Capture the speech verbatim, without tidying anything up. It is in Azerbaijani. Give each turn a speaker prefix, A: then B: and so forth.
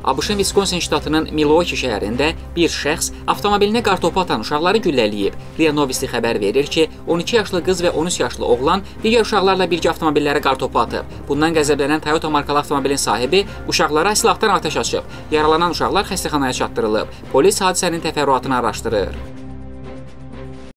A: ABŞ-ın Viskonsin ştatının Milwaukee şəhərində bir şəxs avtomobilinə qartopu atan uşaqları güllələyib. RIA Novosti xəbər verir ki, on iki yaşlı qız və on üç yaşlı oğlan digər uşaqlarla birgə avtomobillərə qartopu atıb. Bundan qəzəblənən Toyota markalı avtomobilin sahibi uşaqlara silahdan atəş açıb. Yaralanan uşaqlar xəstəxanaya çatdırılıb. Polis hadisənin təfərrüatını araşdırır.